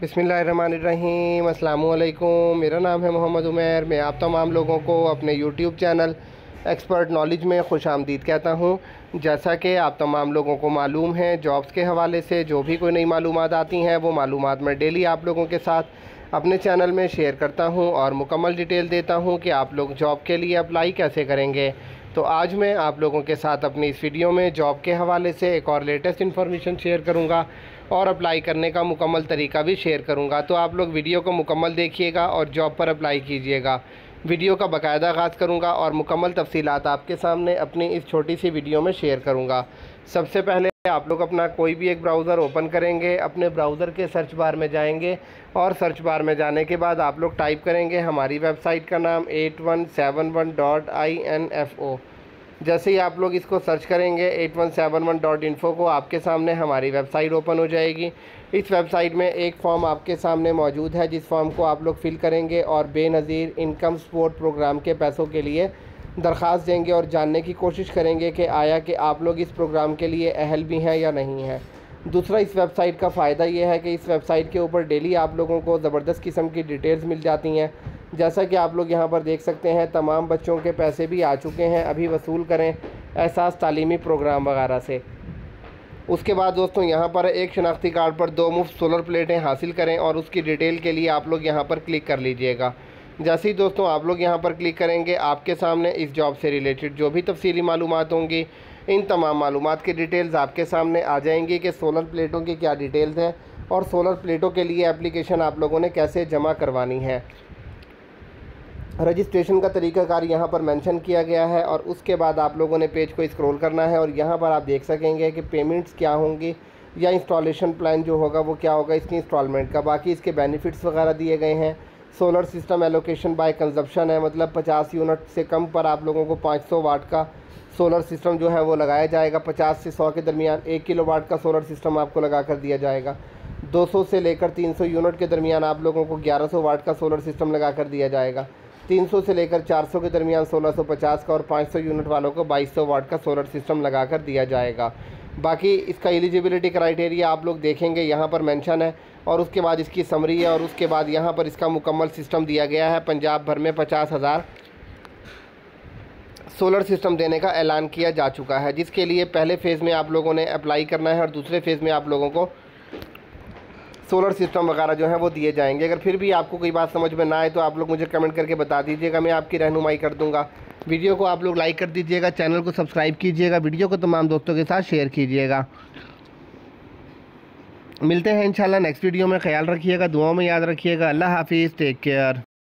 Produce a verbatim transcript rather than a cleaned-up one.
बिस्मिल्लाहिर्रहमानिर्रहीम, अस्सलामु अलैकुम। मेरा नाम है मोहम्मद उमैर। मैं आप तमाम लोगों को अपने यूट्यूब चैनल एक्सपर्ट नॉलेज में खुश आमदीद कहता हूँ। जैसा कि आप तमाम लोगों को मालूम है, जॉब्स के हवाले से जो भी कोई नई मालूमात आती हैं वो मालूमात मैं डेली आप लोगों के साथ अपने चैनल में शेयर करता हूँ और मुकम्मल डिटेल देता हूँ कि आप लोग जॉब के लिए अप्लाई कैसे करेंगे। तो आज मैं आप लोगों के साथ अपनी इस वीडियो में जॉब के हवाले से एक और लेटेस्ट इन्फॉर्मेशन शेयर करूँगा और अप्लाई करने का मुकम्मल तरीका भी शेयर करूँगा। तो आप लोग वीडियो को मुकम्मल देखिएगा और जॉब पर अप्लाई कीजिएगा। वीडियो का बाकायदा आगाज़ करूँगा और मुकम्मल तफसीलात आपके सामने अपनी इस छोटी सी वीडियो में शेयर करूँगा। सबसे पहले आप लोग अपना कोई भी एक ब्राउज़र ओपन करेंगे, अपने ब्राउज़र के सर्च बार में जाएंगे और सर्च बार में जाने के बाद आप लोग टाइप करेंगे हमारी वेबसाइट का नाम eight one seven one dot I N F O. जैसे ही आप लोग इसको सर्च करेंगे eight one seven one dot info को, आपके सामने हमारी वेबसाइट ओपन हो जाएगी। इस वेबसाइट में एक फ़ॉर्म आपके सामने मौजूद है, जिस फॉर्म को आप लोग फ़िल करेंगे और बेनज़ीर इनकम सपोर्ट प्रोग्राम के पैसों के लिए दरख्वास्त देंगे और जानने की कोशिश करेंगे कि आया कि आप लोग इस प्रोग्राम के लिए अहल भी हैं या नहीं हैं। दूसरा, इस वेबसाइट का फ़ायदा ये है कि इस वेबसाइट के ऊपर डेली आप लोगों को ज़बरदस्त किस्म की डिटेल्स मिल जाती हैं। जैसा कि आप लोग यहाँ पर देख सकते हैं, तमाम बच्चों के पैसे भी आ चुके हैं, अभी वसूल करें एहसास तालीमी प्रोग्राम वगैरह से। उसके बाद दोस्तों यहाँ पर एक शनाख्ती कार्ड पर दो मुफ्त सोलर प्लेटें हासिल करें और उसकी डिटेल के लिए आप लोग यहाँ पर क्लिक कर लीजिएगा। जैसे ही दोस्तों आप लोग यहाँ पर क्लिक करेंगे, आपके सामने इस जॉब से रिलेटेड जो भी तफसीली मालूमात होंगी, इन तमाम मालूमात की डिटेल्स आपके सामने आ जाएंगी कि सोलर प्लेटों की क्या डिटेल्स हैं और सोलर प्लेटों के लिए एप्लीकेशन आप लोगों ने कैसे जमा करवानी है। रजिस्ट्रेशन का तरीक़ाकार यहाँ पर मेंशन किया गया है और उसके बाद आप लोगों ने पेज को स्क्रॉल करना है और यहाँ पर आप देख सकेंगे कि पेमेंट्स क्या होंगी या इंस्टॉलेशन प्लान जो होगा वो क्या होगा इसकी इंस्टॉलमेंट का। बाकी इसके बेनिफिट्स वगैरह दिए गए हैं। Solar system allocation by consumption है, मतलब पचास यूनिट से कम पर आप लोगों को पाँच सौ वाट का सोलर सिस्टम जो है वो लगाया जाएगा। पचास से सौ के दरमियान एक किलो वाट का सोलर सिस्टम आपको लगा कर दिया जाएगा। दो सौ से लेकर तीन सौ यूनिट के दरमियान आप लोगों को ग्यारह सौ वाट का सोलर सिस्टम लगा कर दिया जाएगा। तीन सौ से लेकर चार सौ के दरमियान सोलह सौ पचास का और पाँच सौ यूनिट वालों को बाईस सौ वाट का सोलर सिस्टम लगा कर दिया जाएगा। बाकी इसका एलिजिबिलिटी क्राइटेरिया आप लोग देखेंगे यहाँ पर मेंशन है और उसके बाद इसकी समरी है और उसके बाद यहाँ पर इसका मुकम्मल सिस्टम दिया गया है। पंजाब भर में पचास हज़ार सोलर सिस्टम देने का ऐलान किया जा चुका है, जिसके लिए पहले फ़ेज़ में आप लोगों ने अप्लाई करना है और दूसरे फ़ेज़ में आप लोगों को सोलर सिस्टम वगैरह जो है वो दिए जाएंगे। अगर फिर भी आपको कोई बात समझ में ना आए तो आप लोग मुझे कमेंट करके बता दीजिएगा, मैं आपकी रहनुमाई कर दूंगा। वीडियो को आप लोग लाइक कर दीजिएगा, चैनल को सब्सक्राइब कीजिएगा, वीडियो को तमाम दोस्तों के साथ शेयर कीजिएगा। मिलते हैं इंशाल्लाह नेक्स्ट वीडियो में। ख्याल रखिएगा, दुआओं में याद रखिएगा। अल्लाह हाफिज़, टेक केयर।